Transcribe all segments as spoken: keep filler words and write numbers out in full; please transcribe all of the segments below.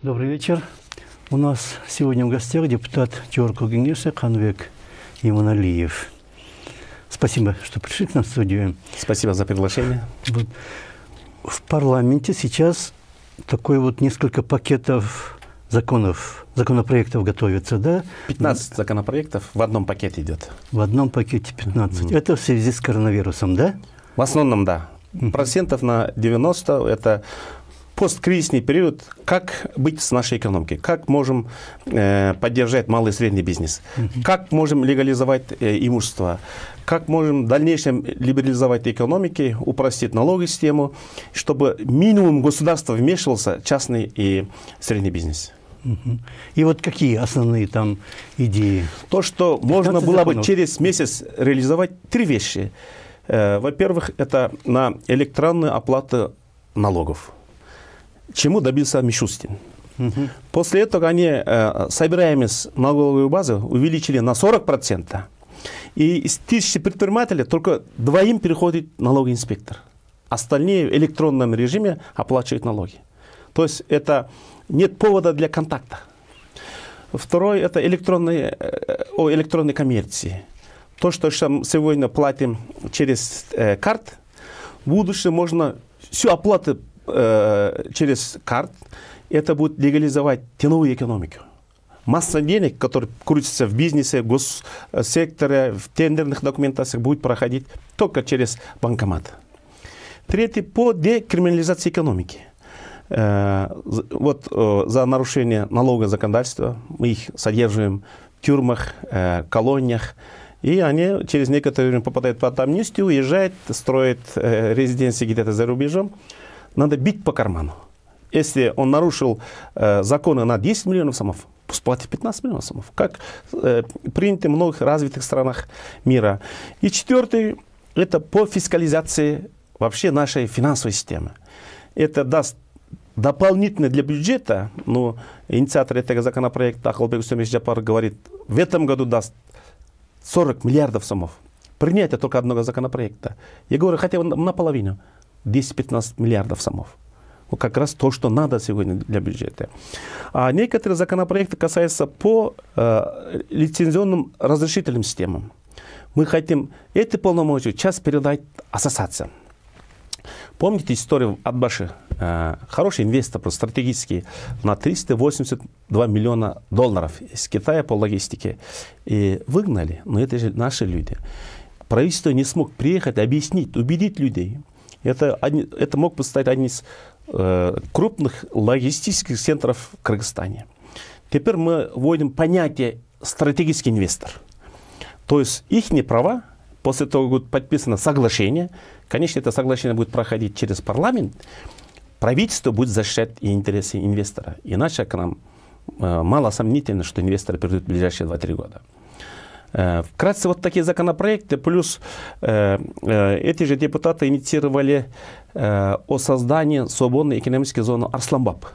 Добрый вечер. У нас сегодня в гостях депутат Чорку Кеңеши Канбек Иманалиев. Спасибо, что пришли к нам в студию. Спасибо за приглашение. В парламенте сейчас такой вот несколько пакетов законов, законопроектов готовится, да? пятнадцать законопроектов в одном пакете идет. В одном пакете пятнадцать. Mm-hmm. Это в связи с коронавирусом, да? В основном, да. Mm-hmm. Процентов на девяносто это посткризисный период. Как быть с нашей экономикой? Как можем э, поддержать малый и средний бизнес? Mm-hmm. Как можем легализовать э, имущество? Как можем в дальнейшем либерализовать экономики, упростить налоговую систему, чтобы минимум государства вмешивался частный и средний бизнес? Mm-hmm. И вот какие основные там идеи? То, что можно было законов. бы через месяц реализовать три вещи. Э, во-первых, это на электронную оплату налогов. Чему добился Мишустин. Uh-huh. После этого они э, собираемость налоговой базы увеличили на сорок процентов. И из тысячи предпринимателей только двоим переходит налоговый инспектор. Остальные в электронном режиме оплачивают налоги. То есть это нет повода для контакта. Второе это электронные, э, о электронной коммерции. То, что сегодня платим через э, карт, в будущем можно всю оплату через карт, это будет легализовать теневую экономику. Масса денег, которые крутятся в бизнесе, в госсекторе, в тендерных документациях, будет проходить только через банкомат. Третье, по декриминализации экономики. Вот за нарушение налогового законодательства мы их содержим в тюрьмах, колониях, и они через некоторое время попадают под амнистию, уезжают, строят резиденции где-то за рубежом. Надо бить по карману. Если он нарушил э, законы на десять миллионов сомов, пусть платит пятнадцать миллионов сомов, как э, принято в многих развитых странах мира. И четвертый, это по фискализации вообще нашей финансовой системы. Это даст дополнительно для бюджета, но инициатор этого законопроекта Ахалбек Усемович Джапар говорит, в этом году даст сорок миллиардов сомов. Принятие только одного законопроекта. Я говорю, хотя бы наполовину. десять-пятнадцать миллиардов сомов. Вот как раз то, что надо сегодня для бюджета. А некоторые законопроекты касаются по э, лицензионным разрешительным системам. Мы хотим эти полномочия сейчас передать ассоциациям. Помните историю Атбаши? Э, хороший инвестор, просто стратегический, на триста восемьдесят два миллиона долларов из Китая по логистике. И выгнали, но это же наши люди. Правительство не смог приехать, объяснить, убедить людей. Это, это мог бы стать одним из э, крупных логистических центров в Кыргызстане. Теперь мы вводим понятие стратегический инвестор. То есть их права, после того, как будет подписано соглашение, конечно, это соглашение будет проходить через парламент, правительство будет защищать и интересы инвестора. Иначе к нам э, мало сомнительно, что инвесторы придут в ближайшие два-три года. Вкратце вот такие законопроекты, плюс э, э, эти же депутаты инициировали э, о создании свободной экономической зоны Арсланбаб.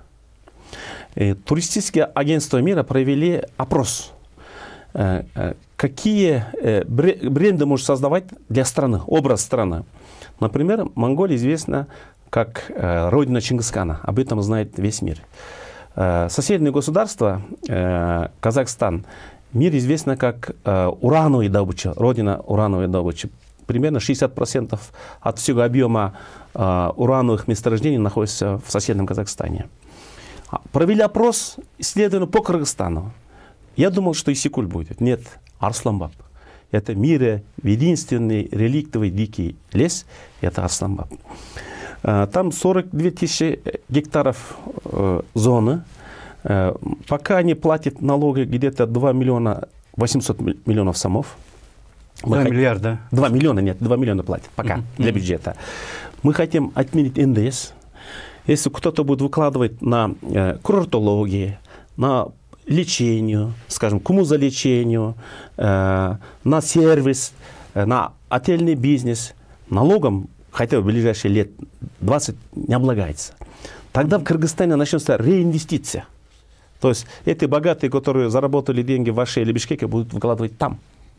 И туристические агентства мира провели опрос, э, э, какие э, бренды можно создавать для страны, образ страны. Например, Монголия известна как э, родина Чингисхана, об этом знает весь мир. Э, соседнее государство, э, Казахстан, мир известно как э, урановая добыча, родина урановой добычи. Примерно шестьдесят процентов от всего объема э, урановых месторождений находится в соседнем Казахстане. Провели опрос, исследование по Кыргызстану. Я думал, что Иссыкуль будет. Нет, Арсланбаб. Это в мире единственный реликтовый дикий лес. Это Арсланбаб. Э, там сорок две тысячи гектаров э, зоны. Пока они платят налоги где-то два миллиона восемьсот миллионов сомов. два миллиарда. два миллиона, нет, два миллиона платят пока uh-huh. для бюджета. Мы хотим отменить эн дэ эс. Если кто-то будет выкладывать на э, курортологию, на лечение, скажем, коммузолечению, э, на сервис, э, на отельный бизнес, налогом хотя бы в ближайшие лет двадцать не облагается. Тогда в Кыргызстане начнется реинвестиция. То есть эти богатые, которые заработали деньги в Аше или Бишкеке, будут вкладывать там.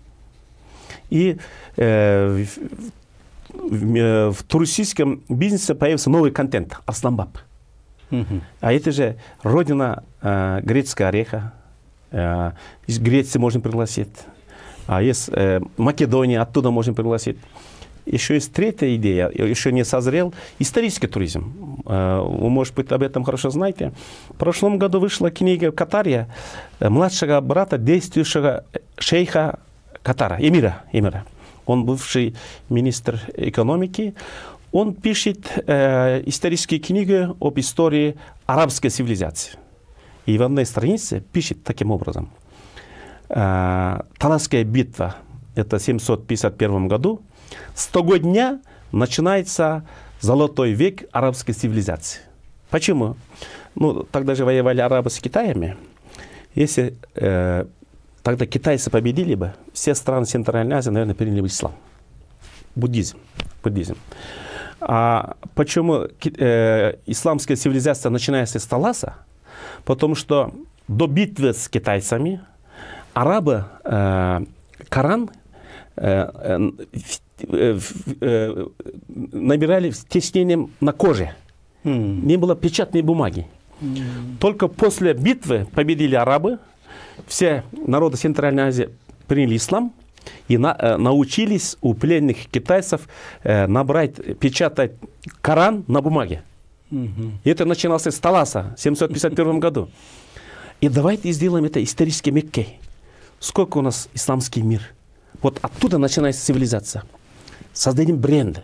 И э, в, в, в туристическом бизнесе появится новый контент – Арсланбаб. Мгм. А это же родина э, грецкого ореха. Э, из Греции можно пригласить. А есть э, Македония, оттуда можно пригласить. Еще есть третья идея, еще не созрел, исторический туризм. Э, вы, может быть, об этом хорошо знаете. В прошлом году вышла книга Катария, э, младшего брата действующего шейха Катара, эмира. эмира. Он бывший министр экономики. Он пишет э, исторические книги об истории арабской цивилизации. И в одной странице пишет таким образом. Э, Таласская битва, это в семьсот пятьдесят первом году, с того дня начинается золотой век арабской цивилизации. Почему? Ну, тогда же воевали арабы с Китаями. Если э, тогда китайцы победили бы, все страны Центральной Азии, наверное, приняли бы ислам. Буддизм. Буддизм. А почему э, исламская цивилизация начинается с Таласа? Потому что до битвы с китайцами арабы э, Коран э, э, э, набирали тиснением на коже. Mm. Не было печатной бумаги. Mm. Только после битвы победили арабы. Все народы Центральной Азии приняли ислам. И на, э, научились у пленных китайцев э, набрать, печатать Коран на бумаге. Mm-hmm. И это начиналось с Таласа в семьсот пятьдесят первом году. И давайте сделаем это исторически Меккой. Сколько у нас исламский мир? Вот оттуда начинается цивилизация. Создадим бренды.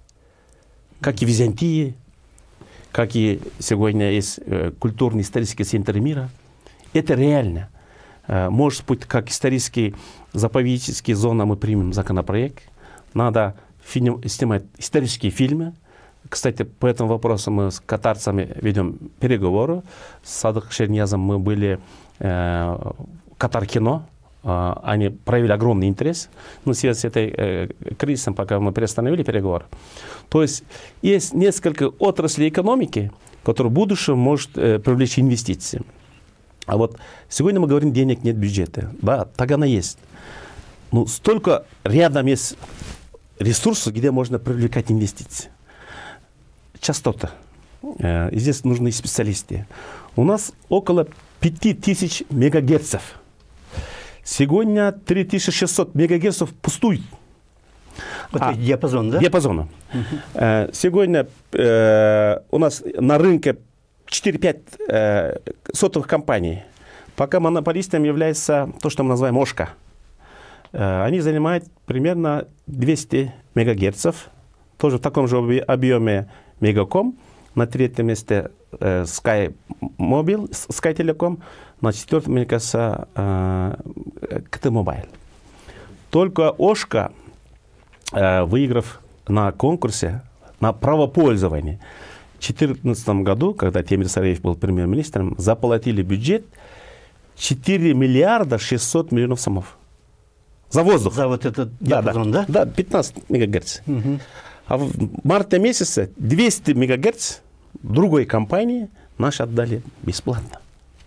Как и Византии, как и сегодня есть э, культурный исторический центр мира. Это реально. Э, может быть, как исторический заповеднический зона мы примем законопроект. Надо фильм, снимать исторические фильмы. Кстати, по этому вопросу мы с катарцами ведем переговоры. С Садок Шерниязом мы были э, в Катар-кино. Э, они проявили огромный интерес. Но в связи с этой э, кризисом, пока мы приостановили переговоры. То есть есть несколько отраслей экономики, которые в будущем может э, привлечь инвестиции. А вот сегодня мы говорим, денег нет бюджета. Да, так оно есть. Но столько рядом есть ресурсов, где можно привлекать инвестиции. Частота. Э, здесь нужны специалисты. У нас около пяти тысяч мегагерцев. Сегодня три тысячи шестьсот мегагерцев пустуют. Вот а, диапазон, да? Диапазона. Uh-huh. Э, сегодня э, у нас на рынке четыре-пять э, сотовых компаний. Пока монополистом является то, что мы называем ОШКО. Э, они занимают примерно двести мегагерцев. Тоже в таком же объеме Мегаком. На третьем месте э, Sky Mobile, Sky Telecom. На четвертом, мне кажется, э, ка тэ Mobile. Только ОШКО, э, выиграв на конкурсе на право пользования, в две тысячи четырнадцатом году, когда Темир Сараев был премьер-министром, заплатили бюджет четыре миллиарда шестьсот миллионов сомов. За воздух. За вот этот да, диапазон, да? да? Да, пятнадцать мегагерц. Угу. А в марте месяце двести мегагерц другой компании наши отдали бесплатно.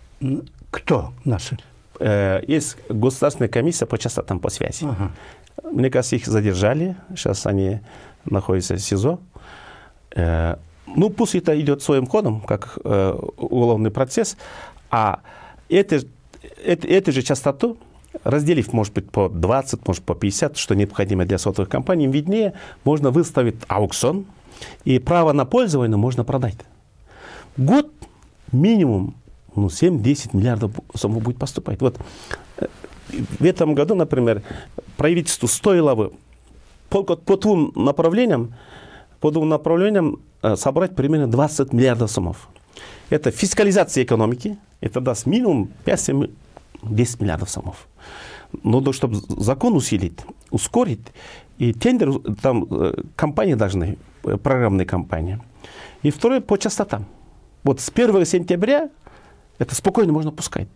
Кто наши? Э, есть государственная комиссия по частотам по связи. Ага. Мне кажется, их задержали. Сейчас они находятся в СИЗО. Э, ну, пусть это идет своим ходом, как э, уголовный процесс. А это, это, эту же частоту, разделив, может быть, по двадцать, может, по пятьдесят, что необходимо для сотовых компаний, им виднее, можно выставить аукцион, и право на пользование можно продать. Год минимум ну, семь-десять миллиардов сумму будет поступать. Вот в этом году, например, правительству стоило бы по, по двум направлениям, по двум направлениям э, собрать примерно двадцать миллиардов сомов. Это фискализация экономики, это даст минимум пять-десять миллиардов сомов. Но чтобы закон усилить, ускорить, и тендер, там э, компании должны, э, программные компании. И второе, по частотам. Вот с первого сентября это спокойно можно пускать.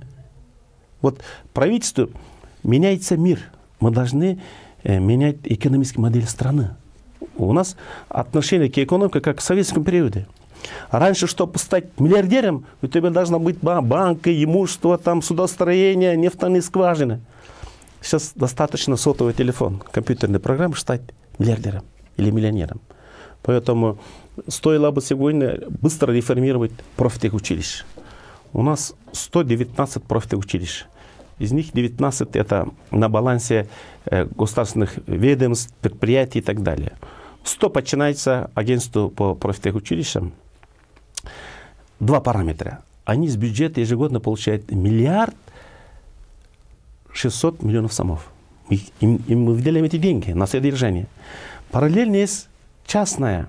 Вот правительству меняется мир. Мы должны э, менять экономическую модель страны. У нас отношение к экономике как в советском периоде. А раньше, чтобы стать миллиардером, у тебя должна быть банк, имущество, там, судостроение, нефтяные скважины. Сейчас достаточно сотовый телефон, компьютерной программы, стать миллиардером или миллионером. Поэтому стоило бы сегодня быстро реформировать профтехучилища. У нас сто девятнадцать профтехучилищ. Из них девятнадцать это на балансе э, государственных ведомств, предприятий и так далее. сто подчиняется агентству по профтехучилищам. Два параметра. Они с бюджета ежегодно получают миллиард шестьсот миллионов сомов. Им, им мы выделяем эти деньги на содержание. Параллельно есть частная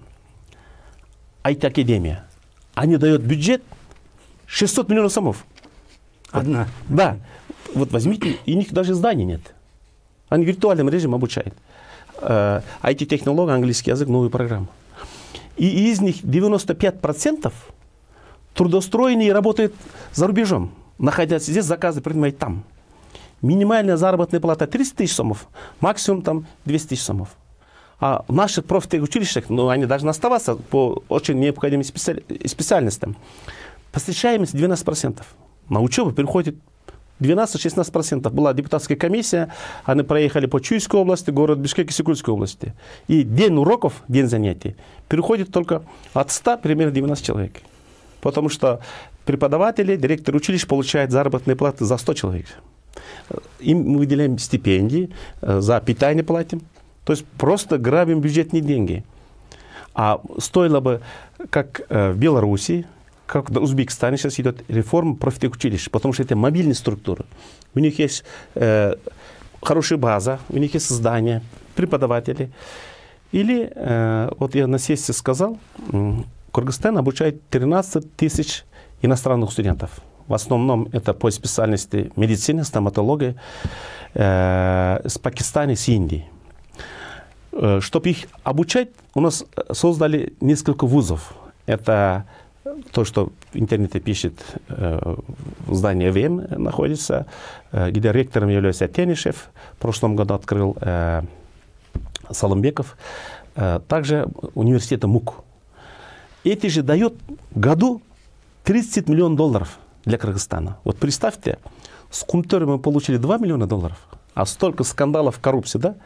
ай ти-академия. Они дают бюджет шестьсот миллионов сомов. Одна. Да. Вот возьмите, и у них даже зданий нет. Они в виртуальном режиме обучают. ай ти-технология, английский язык, новую программу. И из них девяносто пять процентов трудоустроены и работают за рубежом. Находясь здесь, заказы принимают там. Минимальная заработная плата тридцать тысяч сомов, максимум там двести тысяч сомов. А в наших профтехучилищах, ну, они должны оставаться по очень необходимым специальностям. Посещаемость двенадцать процентов. На учебу переходит двенадцать-шестнадцать процентов. Была депутатская комиссия, они проехали по Чуйской области, город Бишкек и Сыкульской области. И день уроков, день занятий, переходит только от ста, примерно девяносто человек. Потому что преподаватели, директоры училищ получают заработные платы за сто человек. Им мы выделяем стипендии, за питание платим. То есть просто грабим бюджетные деньги. А стоило бы, как в Беларуси, как в Узбекистане сейчас идет реформа профтехучилищ, потому что это мобильные структуры. У них есть э, хорошая база, у них есть здания, преподаватели. Или, э, вот я на сессии сказал, Кыргызстан обучает тринадцать тысяч иностранных студентов. В основном это по специальности медицины, стоматологии, э, с Пакистана, с Индии. Э, чтобы их обучать, у нас создали несколько вузов. Это то, что в интернете пишет, э, в здании ВМ находится, э, где ректором является Тенишев, в прошлом году открыл э, Салымбеков, э, также университет МУК. Эти же дают в году тридцать миллионов долларов для Кыргызстана. Вот представьте, с Кумтори мы получили два миллиона долларов, а столько скандалов, коррупции, да?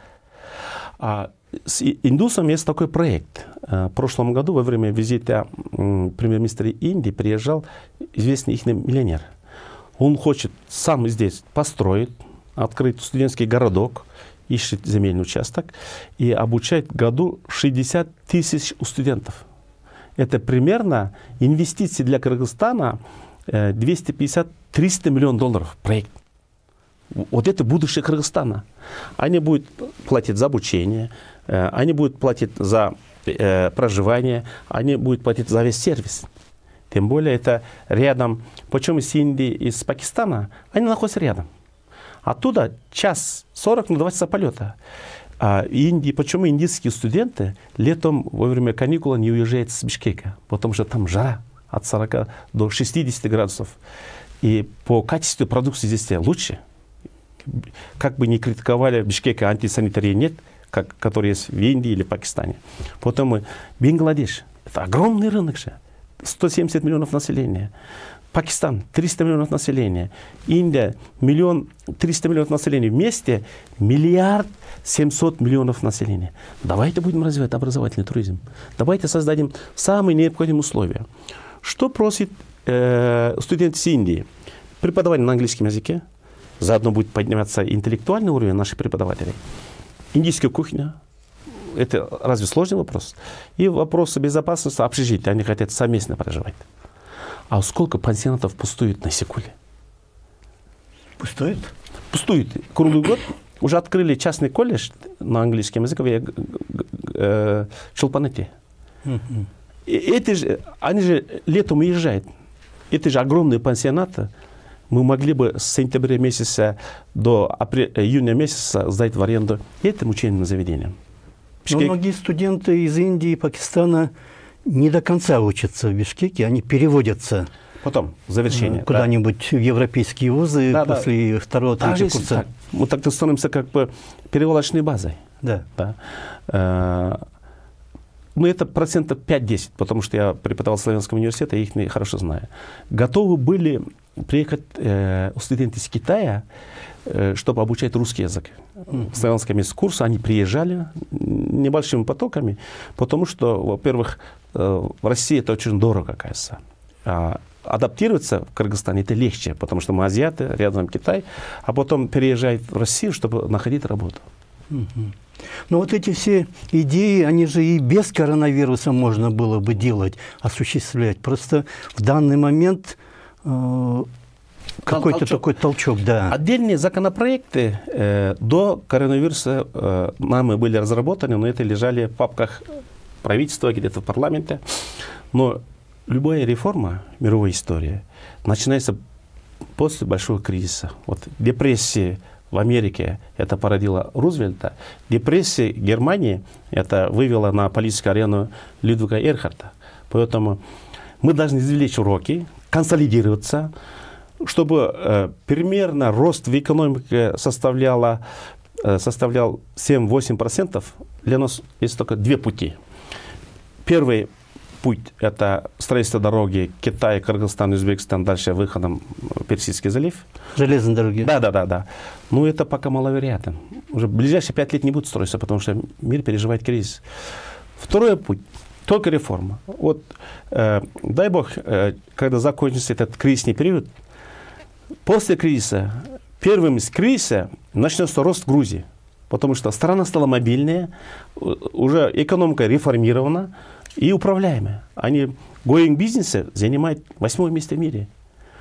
А с индусом есть такой проект. В прошлом году во время визита премьер-министра Индии приезжал известный их миллионер. Он хочет сам здесь построить, открыть студенческий городок, ищет земельный участок и обучает в году шестьдесят тысяч студентов. Это примерно инвестиции для Кыргызстана двести пятьдесят — триста миллионов долларов проект. Вот это будущее Кыргызстана. Они будут платить за обучение, они будут платить за э, проживание, они будут платить за весь сервис. Тем более это рядом. Почему из Индии, из Пакистана, они находятся рядом. Оттуда час сорок на два часа полета. А Индии, почему индийские студенты летом во время каникул не уезжают с Бишкека? Потому что там жара от сорока до шестидесяти градусов. И по качеству продукции здесь лучше. Как бы ни критиковали, в Бишкеке антисанитарии нет, как, который есть в Индии или Пакистане. Потом мы, Бангладеш, это огромный рынок же, сто семьдесят миллионов населения. Пакистан, триста миллионов населения. Индия, миллион, триста миллионов населения. Вместе миллиард семьсот миллионов населения. Давайте будем развивать образовательный туризм. Давайте создадим самые необходимые условия. Что просит э, студент из Индии? Преподавание на английском языке. Заодно будет подниматься интеллектуальный уровень наших преподавателей. Индийская кухня. Это разве сложный вопрос? И вопросы безопасности, общежития. Они хотят совместно проживать. А сколько пансионатов пустует на Сыкуле? Пустует? Пустует. Круглый год. Уже открыли частный колледж на английском языке в Чолпанете. Эти же, они же летом уезжают. Это же огромные пансионаты. Мы могли бы с сентября месяца до апреля, июня месяца сдать в аренду этим учебным заведениям. Но многие студенты из Индии и Пакистана не до конца учатся в Бишкеке, они переводятся потом, завершение, куда-нибудь да. в европейские вузы да, после да. второго, третьего курса. Так, мы так-то становимся как бы перевалочной базой. Да. Да. Ну, это процентов пять-десять, потому что я преподавал в Славянском университете, я их хорошо знаю. Готовы были приехать э, студенты из Китая, э, чтобы обучать русский язык. Mm-hmm. В славянском курсе они приезжали небольшими потоками, потому что, во-первых, в России это очень дорого, кажется. А адаптироваться в Кыргызстане это легче, потому что мы азиаты, рядом Китай, а потом переезжать в Россию, чтобы находить работу. Угу. Но вот эти все идеи, они же и без коронавируса можно было бы делать, осуществлять. Просто в данный момент э, какой-то толчок. такой толчок, да. Отдельные законопроекты э, до коронавируса э, нами были разработаны, но это лежали в папках правительства, где-то в парламенте. Но любая реформа в мировой истории начинается после большого кризиса. Вот депрессии в Америке это породило Рузвельта, депрессия Германии это вывело на политическую арену Людвига Эрхарта. Поэтому мы должны извлечь уроки, консолидироваться, чтобы э, примерно рост в экономике составляла, э, составлял семь-восемь процентов. Для нас есть только две пути. Первый путь – это строительство дороги Китай, Кыргызстан, Узбекистан, дальше выходом в Персидский залив. Железные дороги. Да, да, да, да. Но это пока маловероятно. Уже в ближайшие пять лет не будет строиться, потому что мир переживает кризис. Второй путь – только реформа. Вот, э, дай бог, э, когда закончится этот кризисный период, после кризиса, первым из кризиса начнется рост Грузии, потому что страна стала мобильнее, уже экономика реформирована и управляемая. Они в going бизнесе занимают восьмое место в мире.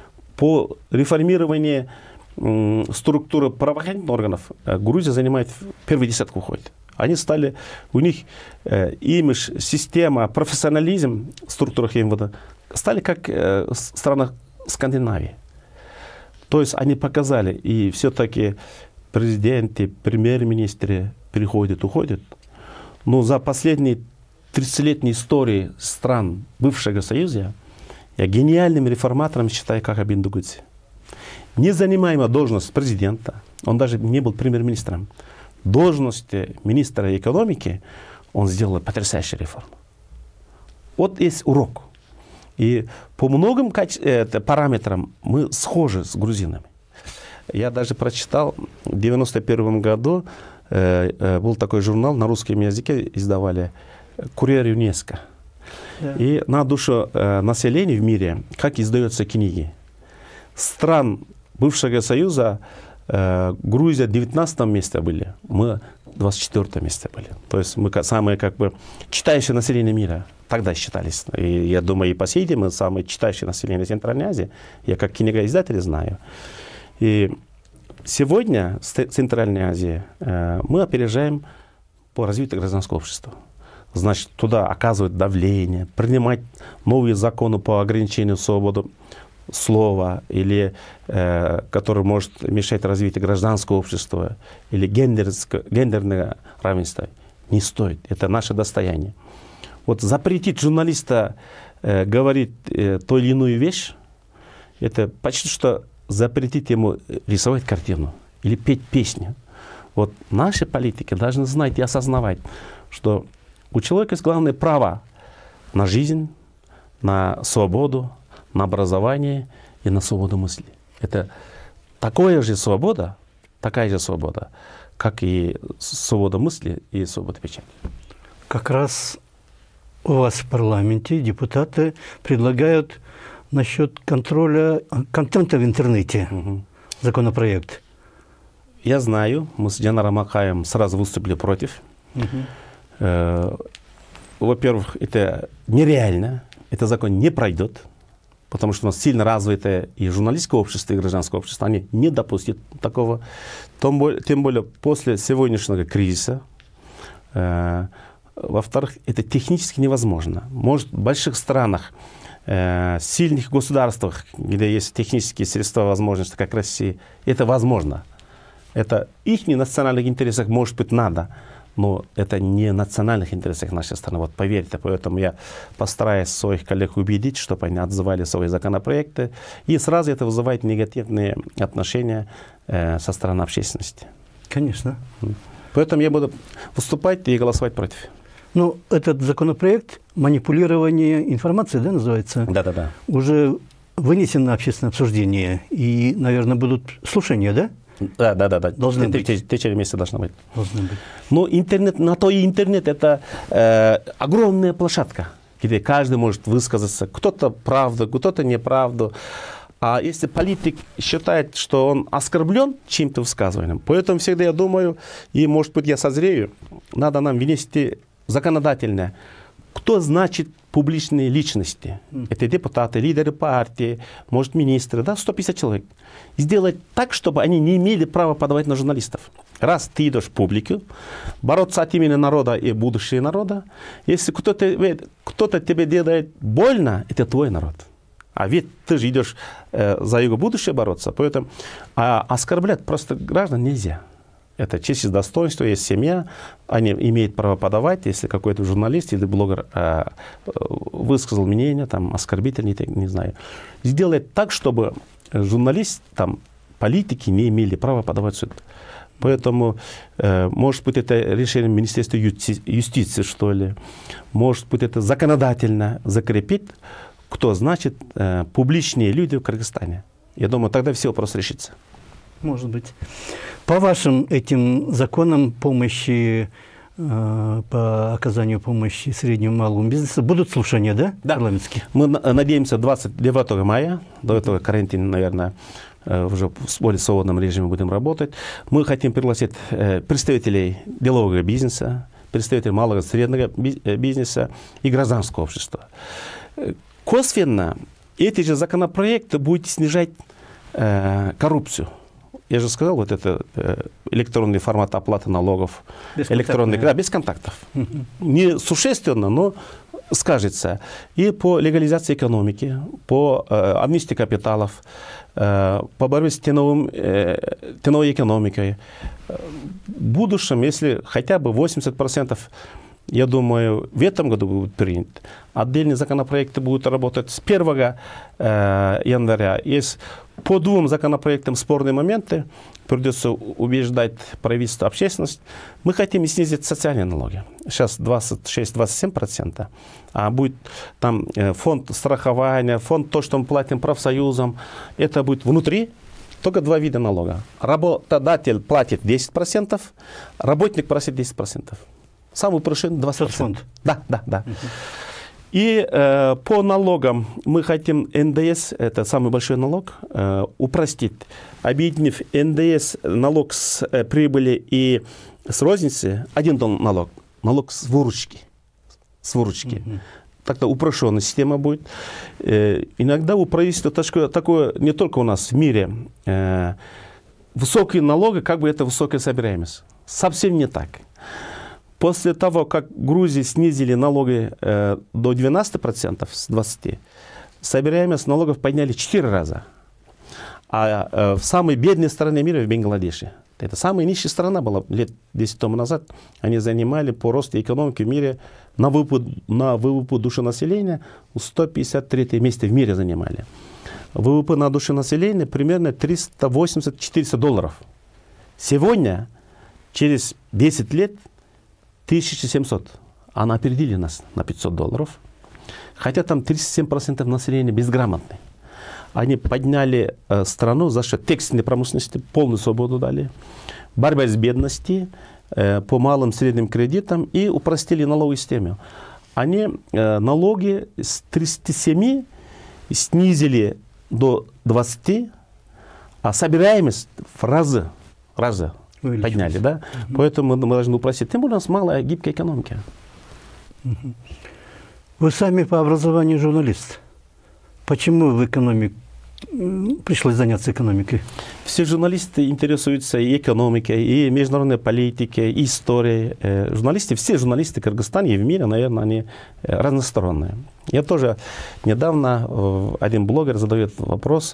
По реформированию м, структуры правоохранительных органов Грузия занимает первую десятку уходит. Они стали, у них э, имидж, система, профессионализм в структурах МВД стали как э, страна Скандинавии. То есть они показали, и все-таки президенты, премьер-министры приходят, уходят. Но за последние тридцатилетней истории стран бывшего Союза я гениальным реформатором считаю Какаб Индугудзи. Незанимаемая должность президента, он даже не был премьер-министром, должности министра экономики он сделал потрясающую реформу. Вот есть урок. И по многим параметрам мы схожи с грузинами. Я даже прочитал, в девяносто первом году э, э, был такой журнал, на русском языке издавали, «Курьер ЮНЕСКО». Да. И на душу э, населения в мире, как издаются книги. Стран бывшего Союза, э, Грузия в девятнадцатом месте были, мы в двадцать четвёртом месте были. То есть мы самые как бы читающие население мира. Тогда считались. И я думаю, и по сей день мы самые читающие население Центральной Азии. Я как книгоиздатель знаю. И сегодня в Центральной Азии э, мы опережаем по развитию гражданского общества. Значит, туда оказывают давление, принимать новые законы по ограничению свободы слова, или, э, который может мешать развитию гражданского общества, или гендерное равенство. Не стоит. Это наше достояние. Вот запретить журналиста э, говорить э, ту или иную вещь, это почти что запретить ему рисовать картину или петь песню. Вот наши политики должны знать и осознавать, что у человека есть главное право на жизнь, на свободу, на образование и на свободу мысли. Это такая же свобода, такая же свобода, как и свобода мысли и свобода печати. Как раз у вас в парламенте депутаты предлагают насчет контроля контента в интернете, угу. законопроект. Я знаю, мы с Джанаром Акаем сразу выступили против. Угу. Э, во-первых, это нереально, этот закон не пройдет, потому что у нас сильно развитое и журналистское общество, и гражданское общество, они не допустят такого. Тем более, тем более после сегодняшнего кризиса. Э, во-вторых, это технически невозможно. Может, в больших странах, в сильных государствах, где есть технические средства, возможности, как Россия, это возможно. Это их национальных интересах, может быть, надо, но это не национальных интересах нашей страны. Вот поверьте, поэтому я постараюсь своих коллег убедить, чтобы они отзывали свои законопроекты, и сразу это вызывает негативные отношения э, со стороны общественности. Конечно. Поэтому я буду выступать и голосовать против. Ну, этот законопроект манипулирование информацией, да, называется? Да, да, да. Уже вынесен на общественное обсуждение, и, наверное, будут слушания, да? Да, да, да, да. Должны быть. В течение месяца должно быть. Должны быть. Но интернет, на то и интернет, это э, огромная площадка. где каждый может высказаться, кто-то правду, кто-то неправду. А если политик считает, что он оскорблен чем-то высказыванием, поэтому всегда я думаю, и, может быть, я созрею, надо нам внести законодательное. Кто значит публичные личности? Mm. Это депутаты, лидеры партии, может, министры, да, сто пятьдесят человек. Сделать так, чтобы они не имели права подавать на журналистов. Раз ты идешь в публику, бороться от имени народа и будущего народа, если кто-то, кто-то тебе делает больно, это твой народ. А ведь ты же идешь э, за его будущее бороться, поэтому а оскорблять просто граждан нельзя. Это честь и достоинство, есть семья, они имеют право подавать, если какой-то журналист или блогер э, высказал мнение, там, оскорбительное, не знаю. Сделать так, чтобы журналист, там, политики не имели права подавать в суд. Поэтому, э, может быть, это решение Министерства юсти юстиции, что ли, может быть, это законодательно закрепить, кто значит э, публичные люди в Кыргызстане. Я думаю, тогда все вопрос решится. Может быть. По вашим этим законам помощи, э, по оказанию помощи среднему и малому бизнесу будут слушания, да? Да. Парламентские? Мы надеемся двадцать девятого мая, до этого карантина, наверное, уже в более свободном режиме будем работать. Мы хотим пригласить э, представителей делового бизнеса, представителей малого и среднего бизнеса и гражданского общества. Косвенно эти же законопроекты будут снижать э, коррупцию. Я же сказал, вот это э, электронный формат оплаты налогов, электронный, да, без контактов. Uh-huh. Не существенно, но скажется. И по легализации экономики, по э, амнистии капиталов, э, по борьбе с теновым, э, теновой экономикой. В будущем, если хотя бы восемьдесят процентов, я думаю, в этом году будут приняты. Отдельные законопроекты будут работать с первого э, января. Есть по двум законопроектам спорные моменты, придется убеждать правительство, общественность. Мы хотим снизить социальные налоги. Сейчас двадцать шесть — двадцать семь процентов. А будет там э, фонд страхования, фонд то, что мы платим профсоюзам. Это будет внутри. Только два вида налога. Работодатель платит десять процентов, работник просит десять процентов. Самый упрощенный двадцать процентов. Да, да, да. Uh-huh. И э, по налогам мы хотим эн дэ эс, это самый большой налог, э, упростить. Объединив эн дэ эс, налог с э, прибыли и с розницы, один налог, налог с выручки. С выручки. Uh-huh. Так-то упрощенная система будет. Э, иногда у правительства такое, такое, не только у нас, в мире, э, высокие налоги, как бы это высокая собираемость. Совсем не так. После того, как в Грузии снизили налоги э, до двенадцати процентов с двадцати, собираемость налогов подняли четыре раза. А э, в самой бедной стране мира, в Бангладеше, это самая нищая страна была лет десять тому назад, они занимали по росту экономики в мире на ВВП, на ВВП души населения сто пятьдесят третье место в мире занимали. ВВП на душу населения примерно триста восемьдесят — четыреста долларов. Сегодня, через десять лет, тысяча семьсот. Она опередили нас на пятьсот долларов. Хотя там тридцать семь процентов населения безграмотны. Они подняли э, страну за счет текстильной промышленности, полную свободу дали, борьба с бедностью, э, по малым средним кредитам и упростили налоговую систему. Они э, налоги с тридцати семи снизили до двадцати, а собираемость в разы, разы подняли, да? Uh-huh. Поэтому мы должны упростить. Тем более у нас малая гибкая экономика. Uh-huh. Вы сами по образованию журналист. Почему в экономике пришлось заняться экономикой? Все журналисты интересуются и экономикой, и международной политикой, и историей. Журналисты, все журналисты в Кыргызстане и в мире, наверное, они разносторонние. Я тоже недавно, один блогер задает вопрос,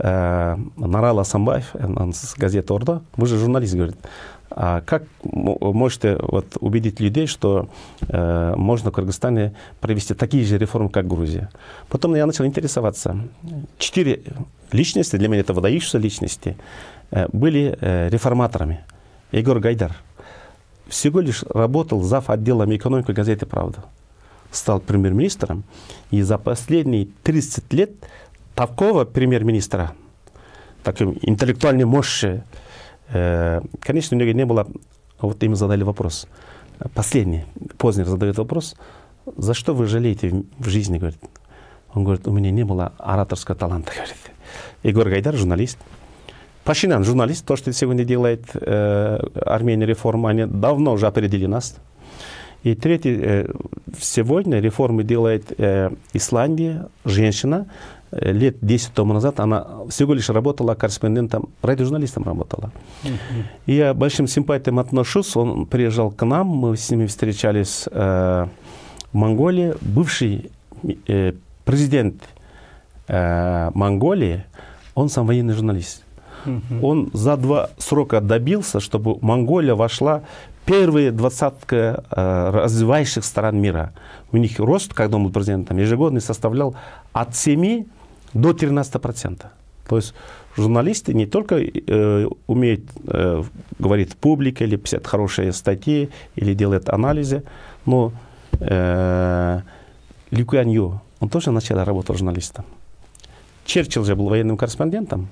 Нарал Асамбаев, с газеты «Орда», вы же журналист, говорит, а как можете вот убедить людей, что э, можно в Кыргызстане провести такие же реформы, как Грузия? Потом я начал интересоваться. Четыре личности, для меня это выдающиеся личности, э, были э, реформаторами. Егор Гайдар всего лишь работал зав. Отделом экономики газеты «Правда». Стал премьер-министром. И за последние тридцать лет такого премьер-министра, такой интеллектуальной мощи, конечно, у него не было, вот им задали вопрос, последний, Познер задает вопрос, за что вы жалеете в жизни, говорит. Он говорит, у меня не было ораторского таланта, говорит. Егор Гайдар, журналист. Пашинян, журналист, то, что сегодня делает э, Армения реформа, они давно уже опередили нас. И третий, э, сегодня реформы делает э, Исландия, женщина, э, лет десять тому назад, она всего лишь работала корреспондентом, радиожурналистом работала. Uh-huh. И я большим симпатиям отношусь, он приезжал к нам, мы с ними встречались э, в Монголии. Бывший э, президент э, Монголии, он сам военный журналист. Uh-huh. Он за два срока добился, чтобы Монголия вошла первые двадцатка э, развивающих стран мира. У них рост, когда он был президентом, ежегодный составлял от семи до тринадцати процентов. То есть журналисты не только э, умеют э, говорить публике, или писать хорошие статьи, или делать анализы, но э, Ли Куан Ю, он тоже начал работать журналистом. Черчилль же был военным корреспондентом.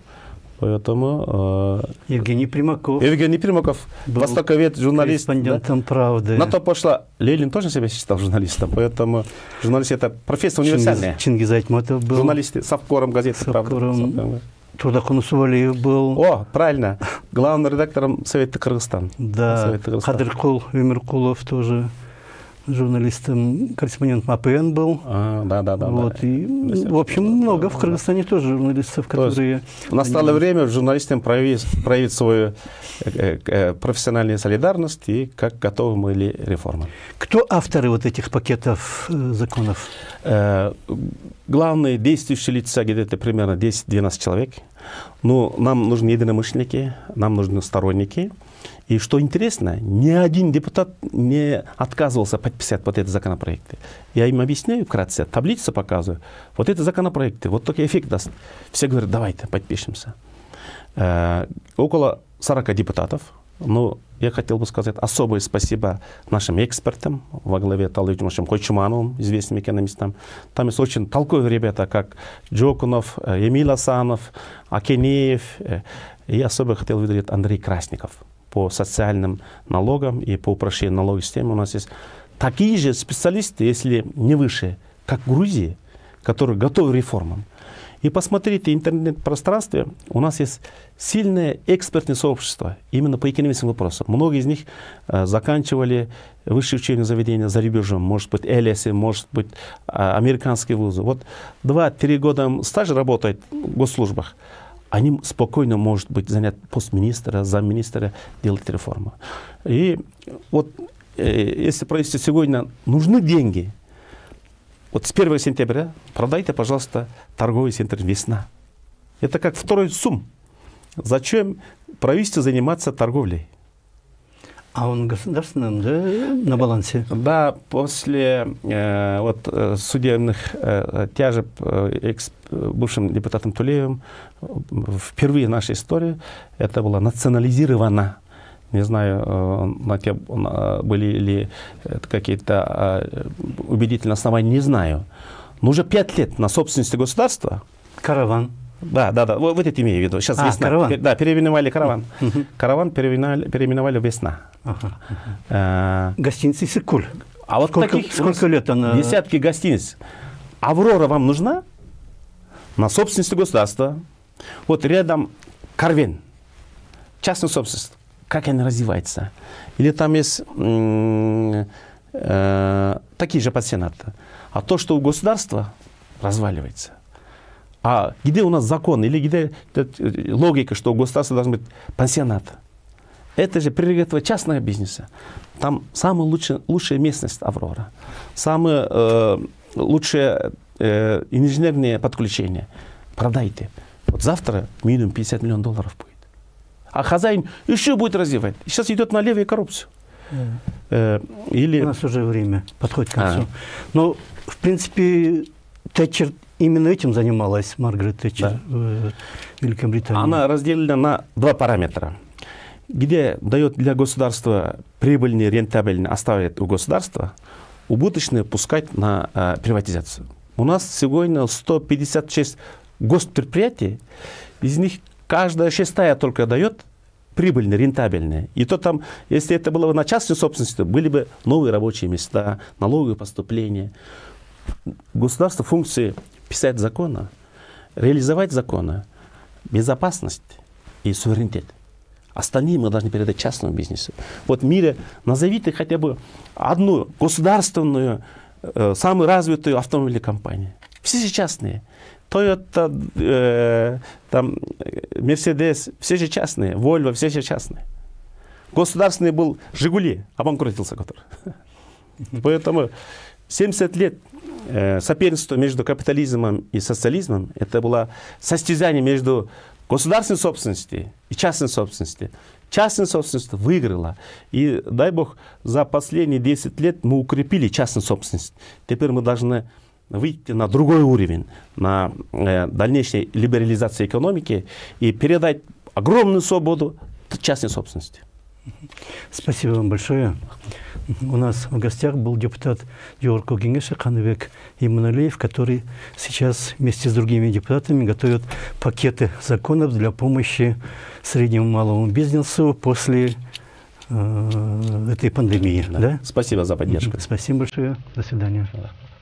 Поэтому э, Евгений Примаков. Евгений Примаков, востоковед, журналист. Корреспондентом да? «Правды». На то пошла. Ленин тоже себя считал журналистом, поэтому журналист это профессия универсальная. Чингиз Айтматов был. Журналисты, совкором газеты «Правда». Турдахон Усувалиев был. О, правильно. Главным редактором Совета Кыргызстана. Да. Кадыркул Өміркулов тоже журналистом, корреспондентом А П Н был. А, да, да, да. Вот, да. И, в общем, много в Кыргызстане да. тоже журналистов, которые... Настало они... время журналистам проявить, проявить свою э, э, профессиональную солидарность и как готовы мы ли реформы. Кто авторы вот этих пакетов э, законов? Э, главные действующие лица где-то примерно десять-двенадцать человек. Но нам нужны единомышленники, нам нужны сторонники. И что интересно, ни один депутат не отказывался подписать вот эти законопроекты. Я им объясняю вкратце, таблицу показываю. Вот эти законопроекты, вот такой эффект даст. Все говорят, давайте подпишемся. Э, около сорока депутатов. Но я хотел бы сказать особое спасибо нашим экспертам во главе Талыгмашем Койчумановым, известным экономистам. Там есть очень толковые ребята, как Джокунов, Эмиль Асанов, Акенеев. И особо хотел выделить Андрей Красников. По социальным налогам и по упрощению налоговой системы у нас есть такие же специалисты, если не выше, как в Грузии, которые готовы к реформам. И посмотрите, в интернет-пространстве у нас есть сильное экспертное сообщество именно по экономическим вопросам. Многие из них э, заканчивали высшие учебные заведения за рубежом, может быть, Элисы, может быть, э, американские вузы. Вот два-три года стажа работает в госслужбах. Они спокойно, может быть, занять пост министра, замминистра, делать реформу. И вот э, если правительству сегодня нужны деньги, вот с первого сентября продайте, пожалуйста, торговый центр «Весна». Это как второй СУМ. Зачем правительству заниматься торговлей? А он государственным, да, на балансе? Да, после э, вот, судебных э, тяжеб э, бывшим депутатом Тулеевым впервые в нашей истории это было национализировано. Не знаю, э, на те, э, были ли какие-то э, убедительные основания, не знаю. Но уже пять лет на собственности государства. Караван. Да, да, да, вот, вот это имею в виду. Сейчас а, «Весна». Караван. Да, переименовали «Караван». Uh-huh. «Караван» переименовали, переименовали «Весна». Uh-huh. Uh-huh. А, гостиница «Сыкуль». А вот сколько, таких сколько лет она? Десятки гостиниц. «Аврора» вам нужна? На собственности государства. Вот рядом Карвен. Частная собственность. Как она развивается? Или там есть м- э- такие же пансионаты. А то, что у государства разваливается. А где у нас закон, или где логика, что у государства должен быть пансионат? Это же прерогатива частного бизнеса. Там самая лучшая, лучшая местность Аврора. Самое э, лучшее э, инженерное подключение. Продайте. Вот завтра минимум пятьдесят миллионов долларов будет. А хозяин еще будет развивать. Сейчас идет налево и коррупцию. Yeah. Э, или... У нас уже время подходит к концу. А. Но, в принципе, Тэтчер именно этим занималась, Маргарет Тэтчер, да. в Великобритании. Она разделена на два параметра. Где дает для государства прибыльный, рентабельный, оставляет у государства, убыточные пускать на э, приватизацию. У нас сегодня сто пятьдесят шесть госпредприятий, из них каждая шестая только дает прибыльные, рентабельные. И то там, если это было бы на частной собственности, были бы новые рабочие места, налоговые поступления. Государство функции писать законы, реализовать законы, безопасность и суверенитет. Остальные мы должны передать частному бизнесу. Вот в мире назовите хотя бы одну государственную, э, самую развитую автомобильную компанию. Все же частные. Toyota, э, там, Mercedes, все же частные. Volvo, все же частные. Государственный был Жигули, обанкротился который. Поэтому семьдесят лет э, соперничества между капитализмом и социализмом, это было состязание между государственной собственностью и частной собственностью. Частная собственность выиграла. И дай бог, за последние десять лет мы укрепили частную собственность. Теперь мы должны выйти на другой уровень, на э, дальнейшей либерализации экономики и передать огромную свободу частной собственности. Спасибо вам большое. У нас в гостях был депутат Георгий Кеңеши Каныбек Иманалиев, который сейчас вместе с другими депутатами готовит пакеты законов для помощи среднему и малому бизнесу после э, этой пандемии. Да. Да? Спасибо за поддержку. Спасибо большое. До свидания.